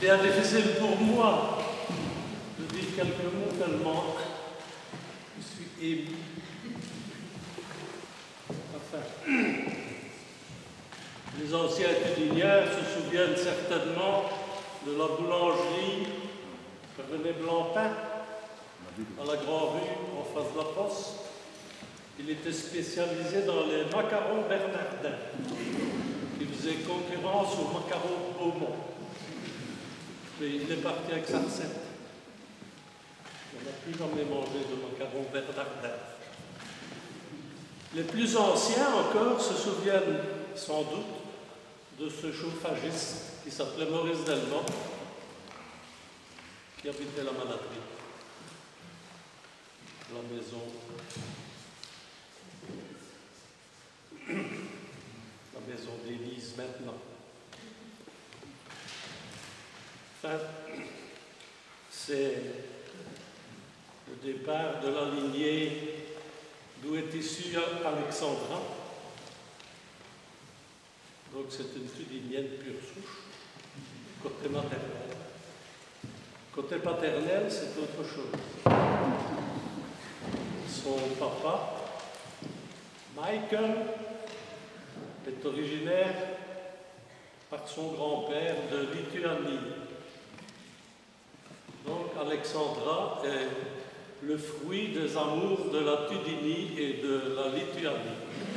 bien difficile pour moi de dire quelques mots tellement je suis ému. Enfin, les anciens Tudiniens se souviennent certainement de la boulangerie René Blancpain à la Grand-Rue en face de la Poste. Il était spécialisé dans les macarons bernardins. Il faisait concurrence aux macarons Beaumont. Mais il est parti avec sa recette. On n'a plus jamais mangé de macarons bernardins. Les plus anciens encore se souviennent sans doute de ce chauffagiste qui s'appelait Maurice Delmont, qui habitait la Malaterie, la maison d'Élise maintenant. Enfin, c'est le départ de la lignée d'où est issue Alexandra. Donc c'est une Tudinienne pure souche, côté maternel. Côté paternel, c'est autre chose. Son papa, Michael, est originaire par son grand-père de Lituanie. Donc Alexandra est le fruit des amours de la Tudinie et de la Lituanie.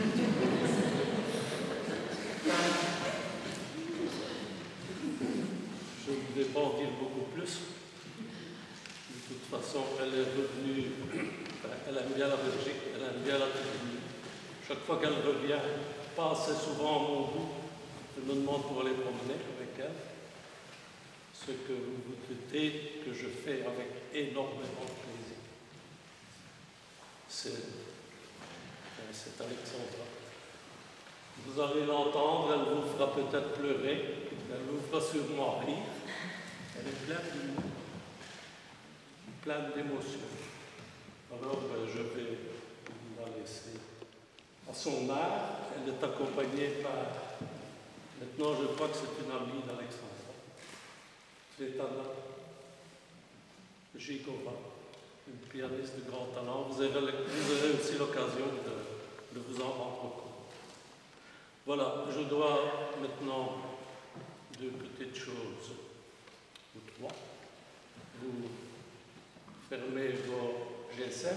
Je ne vais pas en dire beaucoup plus. De toute façon, elle est revenue, elle aime bien la Belgique, elle aime bien la Tudinie. Chaque fois qu'elle revient, pas assez souvent à mon goût, je me demande pour aller promener avec elle. Ce que vous vous doutez que je fais avec énormément de plaisir. C'est Alexandra. Vous allez l'entendre, elle vous fera peut-être pleurer, elle vous fera sûrement rire. Elle est pleine d'émotions. Alors, je vais la laisser à son art. Elle est accompagnée par, maintenant je crois que c'est une amie d'Alexandra. Svetlana Zhigova, une pianiste de grand talent. Vous aurez aussi l'occasion de vous en rendre compte. Voilà, je dois maintenant deux petites choses, ou trois. Vous fermez vos GSM.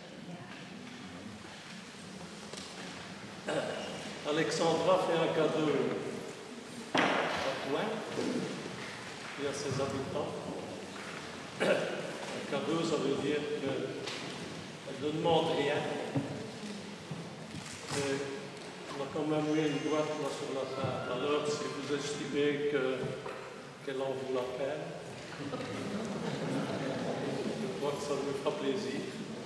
Alexandra fait un cadeau à Point et à ses habitants. Un cadeau, ça veut dire qu'elle ne demande rien. On a quand même mis une boîte là sur la table. Alors, si vous estimez qu'elle en vaut la peine, je crois que ça vous fera plaisir.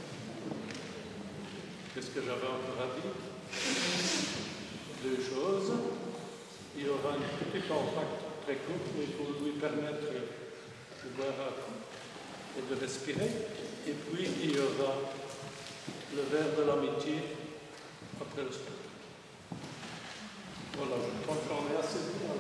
Qu'est-ce que j'avais encore à dire? Deux choses. Il y aura une petite entracte très courte, mais il faut lui permettre de boire un coup et de respirer. Et puis, il y aura le verre de l'amitié après le spectacle. Voilà, je crois qu'on est assez bien.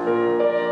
Thank